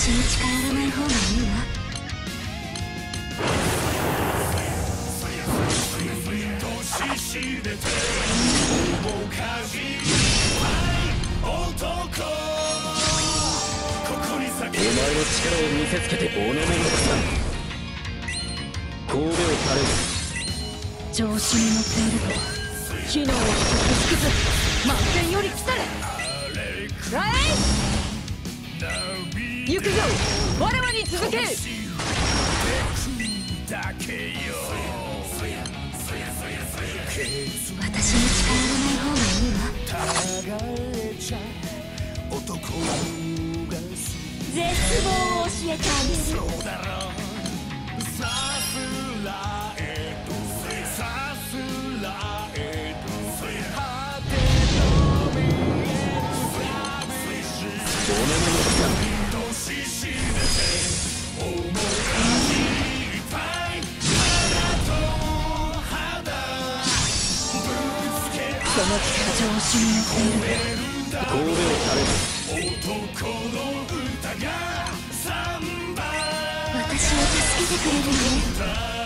私に近寄らない方がいいわ。 お前の力を見せつけておのののくさ神戸を垂れる。 調子に乗っていると機能を低くず満点より来たれ。ライ行くぞ、我々に続け。私に近寄らない方がいいわ。絶望を教えてあげる。その調子に乗っている。 神戸を垂れる。 私を助けてくれるのね。